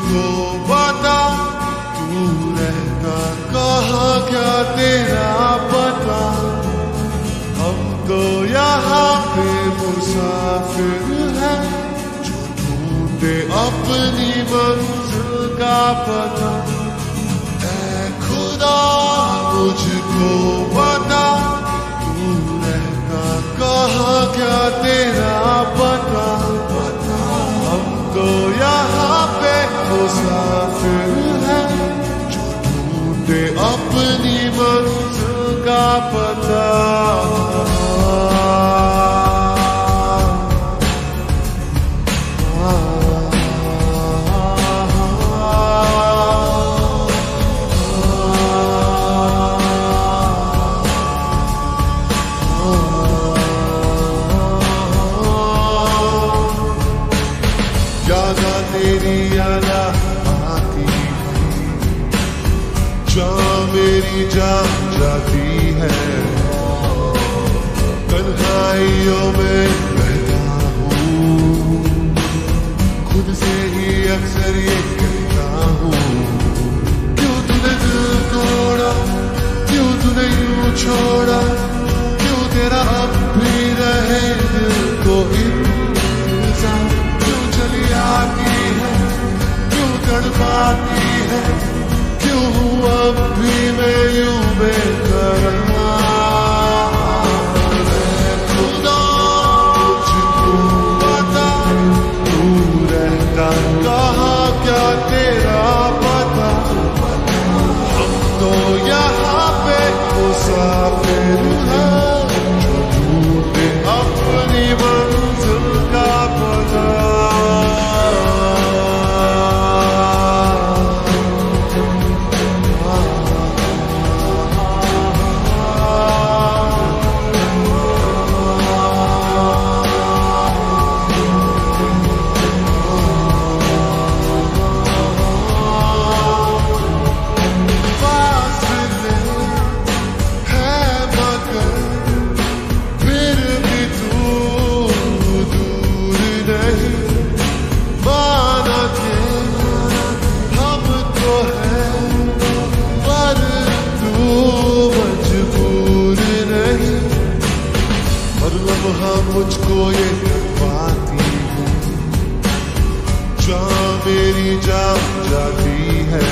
मुझको बता, तू रहता कहाँ क्या तेरा पता। हम तो यहाँ पे मुसाफिर हैं, जो ढूंढे अपनी मंजिल का पता। ऐ खुदा मुझको बता, तू रहता कहाँ क्या तेरा पता। हम तो यहाँ पे मुसाफिर हैं, जो ढूंढे अपनी मंजिल का पता। यादा तेरी यादा आती है, जहाँ मेरी जान जाती है। तन्हाइयों में रहता हूँ, खुद से ही अक्सर ये कहता हूँ। क्यों तूने दिल तोड़ा, क्यों तूने यूं छोड़ा, क्यों तेरा अब भी रहे दिल को इंतजार। चली आती है, क्यों तड़पाती है, क्यों हूँ अब भी मैं यूं बेकरार। खुदा मुझको बता, तू रहता कहाँ क्या तेरा पता। हम तो यहाँ पे मुसाफिर हैं, जो ढूंढे अपनी मंजिल का पता। मुझको ये पाती है, जहाँ मेरी जान जाती है।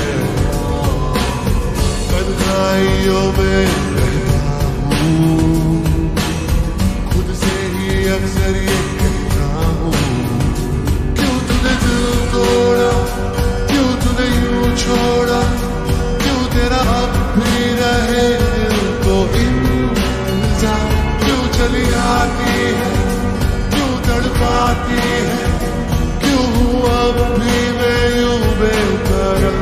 तन्हाइयों में रहता हूँ, खुद से ही अक्सर ये कहता हूँ। क्यों तूने दिल तोड़ा, क्यों तूने यूं छोड़ा, क्यों तेरा अब भी रहे दिल को इंतजार। क्यों चली आती है, क्यों तड़पाती है, क्यों हूँ अब भी मैं यूं बेकरार।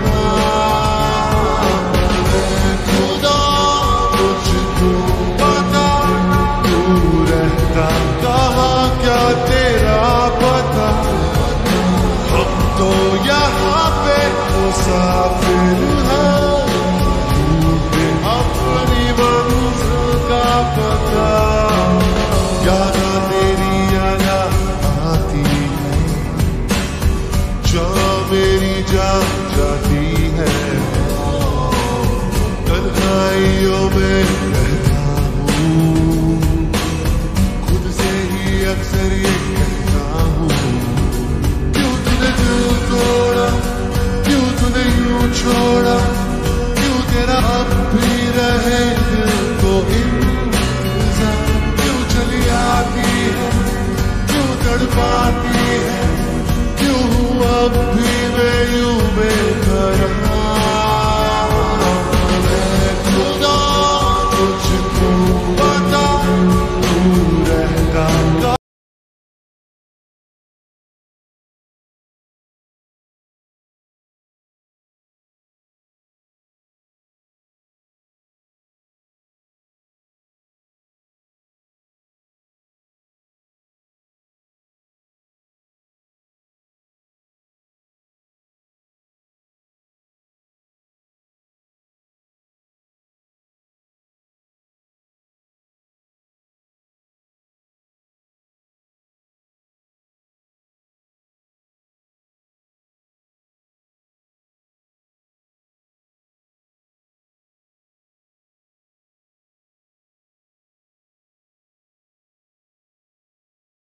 खुदा मुझको बता, तू रहता कहाँ क्या तेरा पता। हम तो यहाँ पे मुसाफिर हैं, ढूंढे अपनी मंजिल का पता। यादा तेरी यादा आती है, जहाँ मेरी जान जाती है। तन्हाइयों में रहता हूँ, खुद से ही अक्सर ये कहता हूँ। क्यों तूने दिल तोड़ा, क्यों तूने यूं छोड़ा, क्यों तेरा अब भी रहे दिल को इंतजार। चली आती है, क्यों तड़पाती